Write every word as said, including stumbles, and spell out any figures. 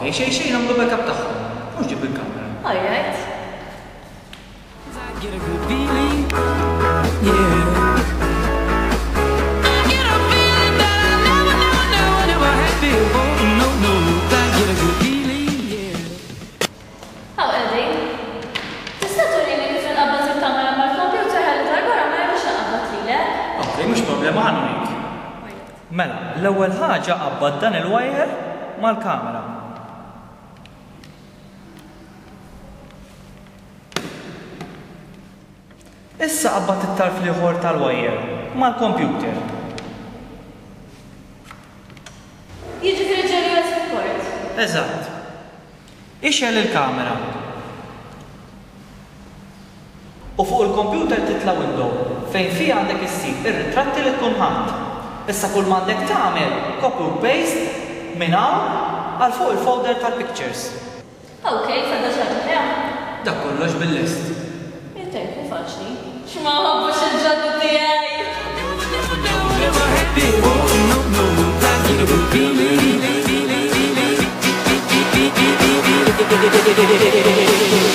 Okay, xej xejn nagħmlu backup tagħhom. Mhux ġib il-kamera. All right. Get a good feeling, yeah. I get a feeling that I never, never, never, never had before. No, no, I get a good feeling, yeah. How Eddie? Tista' turini kif inqabbad il-kamera mal-computer ħalli tal-barra ma jagħmilx inqabbad lilek? Okay, mhux problema ħanurik. Mela, l-ewwel ħaġa qabbad dan il-wire mal-kamera. Issa qabbad it-tarf ieħor tal-wire mal-computer. Jiġifieri ġeri U S B port. Eżatt. Ixel il-kamera. U fuq il-computer titla' window fejn fiha għandek issib ir-ritratti li tkun ħadd. Issa kull m'għandek tagħmel copy u paste minn hawn għal fuq il-folder tal-pictures. Okay, fadda xagħta. Dak kollox bil-list. Jitejku faċli. X'ma ħobbux il-ġodda tiegħi. Never had before. No, no, I get a good feeling.